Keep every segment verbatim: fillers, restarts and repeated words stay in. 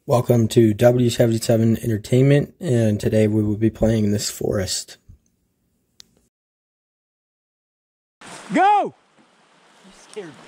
Welcome to W seventy-seven Entertainment, and today we will be playing this forest. Go! You scared me.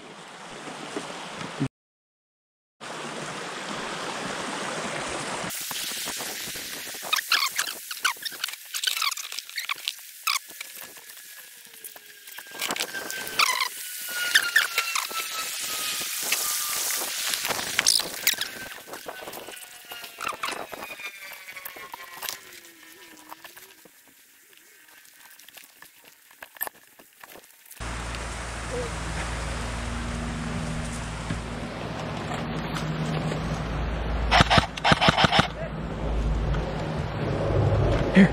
Here.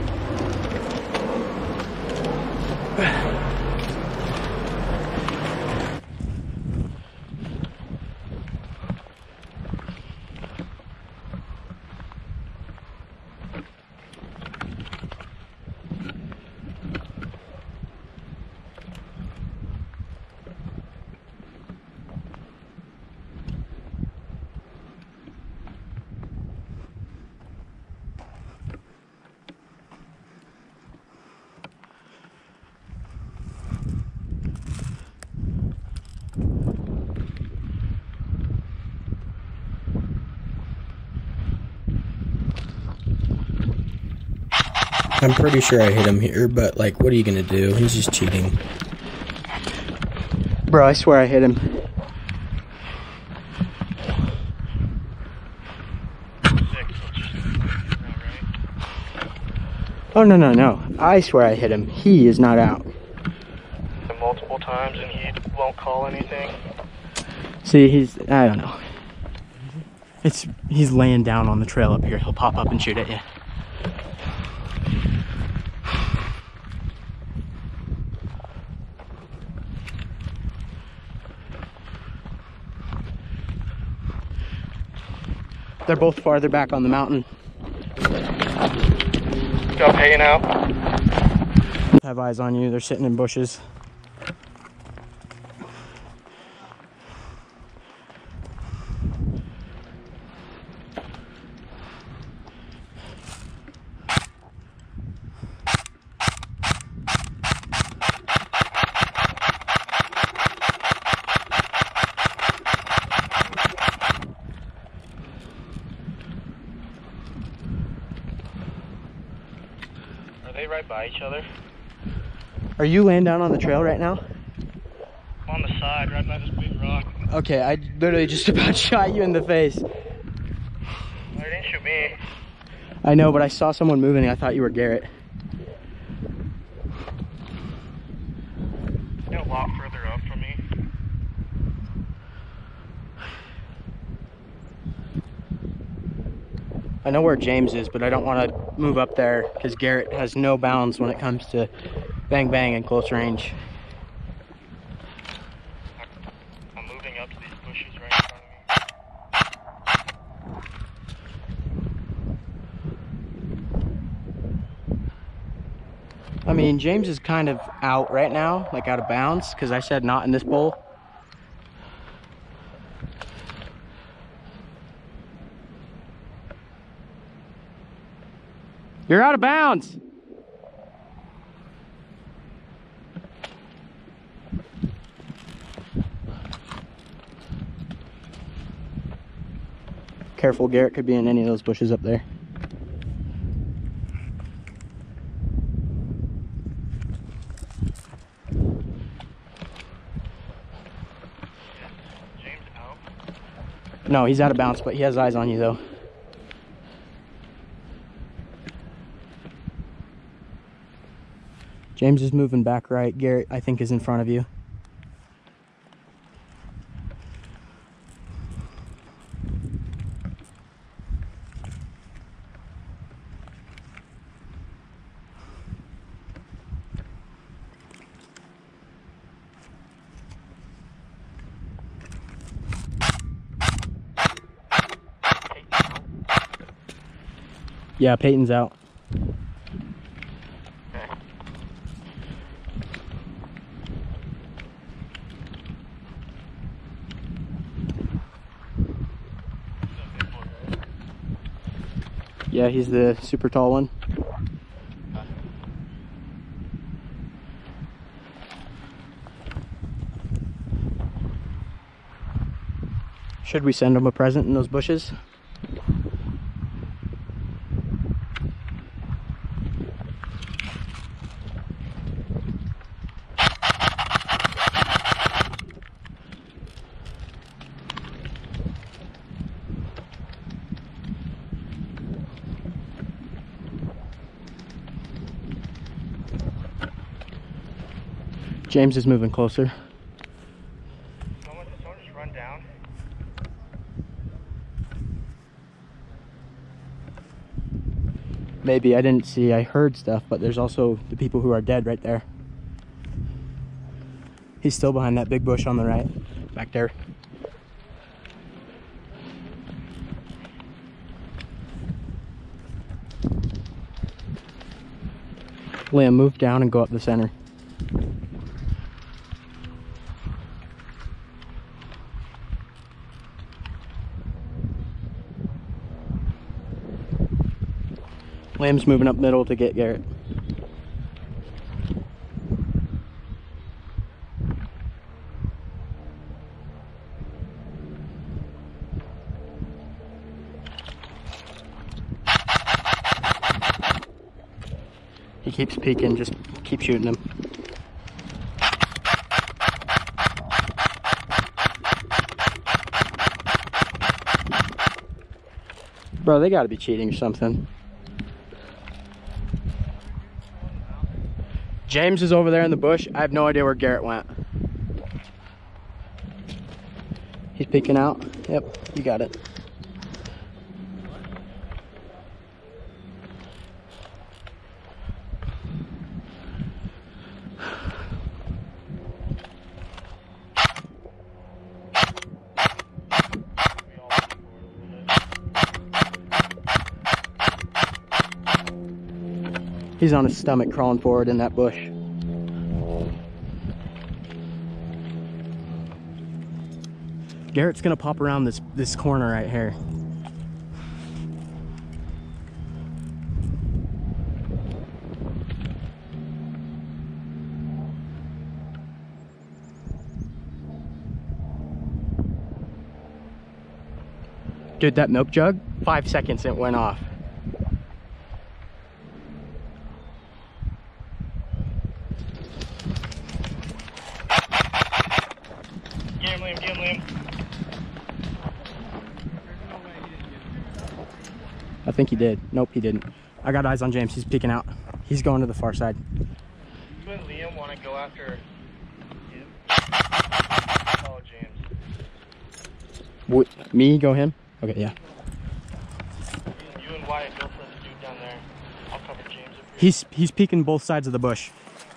I'm pretty sure I hit him here, but like, what are you gonna do? He's just cheating. Bro, I swear I hit him. Oh, no, no, no. I swear I hit him. He is not out. Multiple times and he won't call anything. See, he's, I don't know. It's, he's laying down on the trail up here. He'll pop up and shoot at you. They're both farther back on the mountain. Got paying out. Have eyes on you. They're sitting in bushes. Are they right by each other? Are you laying down on the trail right now? I'm on the side, right by this big rock. Okay, I literally just about shot you in the face. Well, they didn't shoot me. I know, but I saw someone moving and I thought you were Garrett. They're a lot further up from me. I know where James is, but I don't want to move up there because Garrett has no bounds when it comes to bang bang in close range. I'm moving up to these bushes right in front of me. I mean, James is kind of out right now, like out of bounds, because I said not in this bowl. You're out of bounds. Careful, Garrett could be in any of those bushes up there. James out. No, he's out of bounds, but he has eyes on you though. James is moving back right. Garrett, I think, is in front of you. Yeah, Peyton's out. Yeah, he's the super tall one. Should we send him a present in those bushes? James is moving closer. Someone, did someone just run down? Maybe, I didn't see, I heard stuff, but there's also the people who are dead right there. He's still behind that big bush on the right, back there. Liam, move down and go up the center. Liam's moving up middle to get Garrett. He keeps peeking, just keep shooting him. Bro, they gotta be cheating or something. James is over there in the bush. I have no idea where Garrett went. He's peeking out. Yep, you got it. He's on his stomach crawling forward in that bush. Garrett's gonna pop around this, this corner right here. Dude, that milk jug, five seconds it went off. Get him, Liam, get him, Liam. I think he did. Nope, he didn't. I got eyes on James. He's peeking out. He's going to the far side. You and Liam want to go after him? Oh, James. What, me go him? Okay, yeah. You and Wyatt go for the dude down there. I'll cover James. Up here. He's he's peeking both sides of the bush.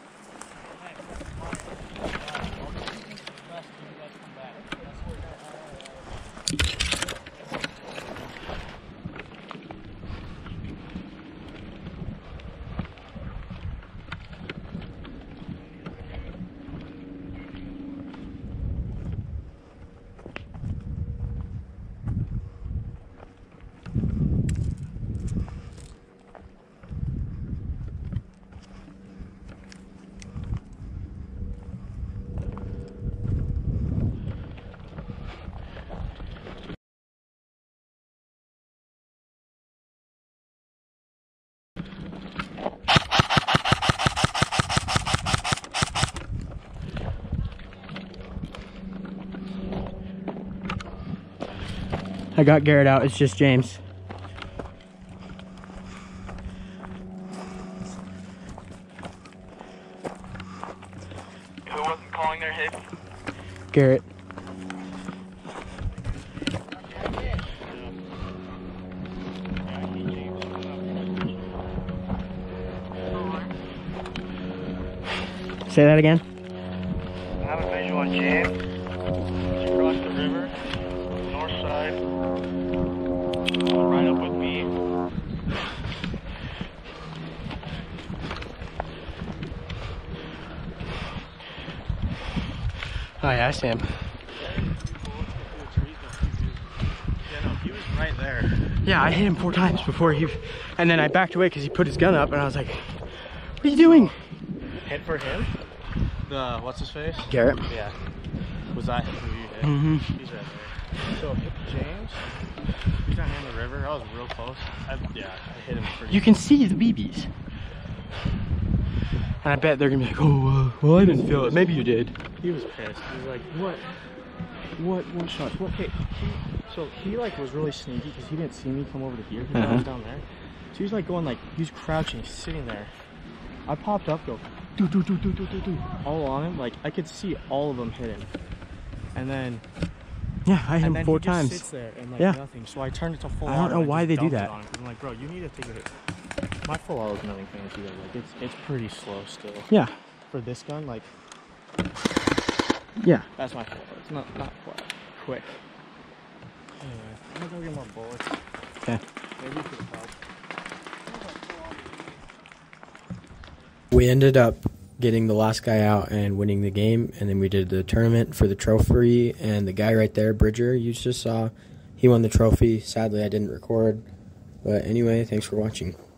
I got Garrett out, it's just James. Who wasn't calling their hits? Garrett. Say that again? I have a visual on James. He's across the river, north side. Right up with me. Oh yeah, I see him. Yeah, no, he was right there. Yeah, I hit him four times before he, and then I backed away because he put his gun up, and I was like, "What are you doing?" Hit for him? The what's his face? Garrett. Yeah. Was that who you hit? Mm-hmm. He's right there. So hit James. He's down in the river. I was real close. I, yeah, I hit him pretty. You can see the B Bs. And I bet they're gonna be like, "Oh, uh, well, I didn't feel it. Maybe you did." He was pissed. He was like, "What? What? What shots? What?" Okay. He, so he like was really sneaky because he didn't see me come over to here. He Uh-huh. was down there. So he was like going like he was crouching, sitting there. I popped up, go do do do do do do do all on him. Like I could see all of them hit him. And then Yeah, I hit and him then four he just times. sits there and like Yeah. nothing. So I turned it to full I don't auto know and why just they do dumped that. it on him. I'm like, bro, you need to take a hit. My full auto is nothing fancy though. Like it's it's pretty slow still. Yeah. For this gun, like Yeah. that's my full auto. It's not not quite quick. Anyway, I'm gonna go get more bullets. Okay. Maybe you could help. We ended up getting the last guy out and winning the game, and then we did the tournament for the trophy, and the guy right there, Bridger, you just saw, he won the trophy. Sadly, I didn't record. But anyway, thanks for watching.